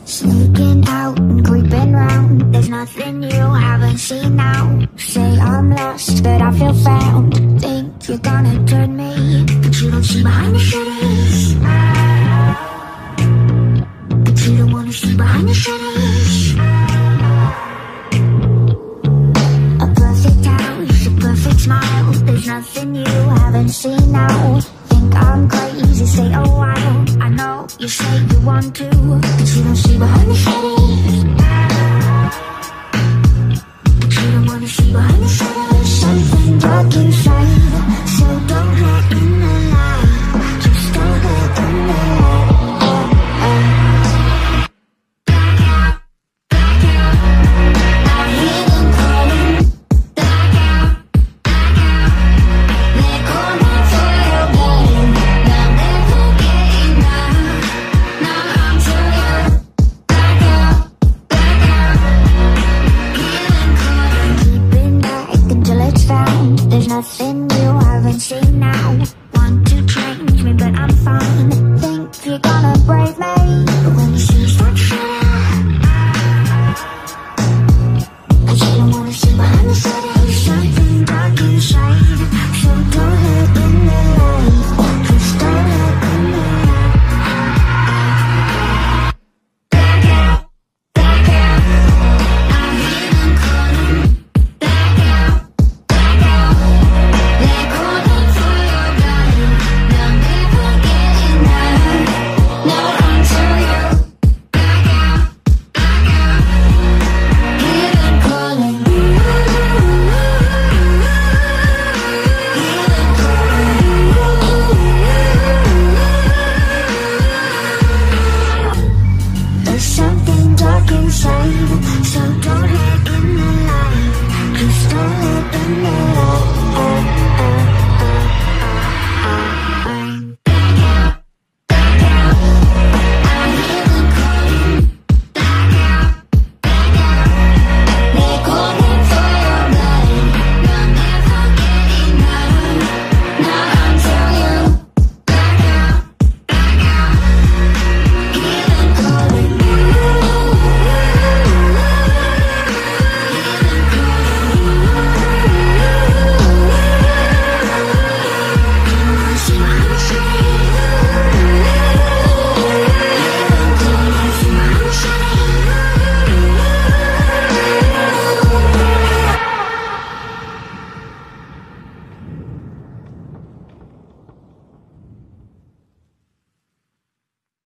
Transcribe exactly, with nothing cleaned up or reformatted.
Sneaking out and creeping round. There's nothing you haven't seen now. Say I'm lost, but I feel found. Think you're gonna turn me, but you don't see behind the shutters. But you don't wanna see behind the shutters. A perfect house, a perfect smile. There's nothing you haven't seen now. Think I'm crazy, stay a while. I know you say you want to, but you don't see behind the shutters. But you don't wanna see behind the shutters. Something dark inside, so don't let in the light. Just don't let in the light. Oh, oh. Blackout, blackout. I hear them calling. Blackout, blackout. They're calling for your game. Now they're forgetting now. Now I'm sure you're blackout, blackout. Healing calling. Keeping back until it's found. There's nothing you haven't seen now. Want to change me, but I'm fine. Think you're gonna break me.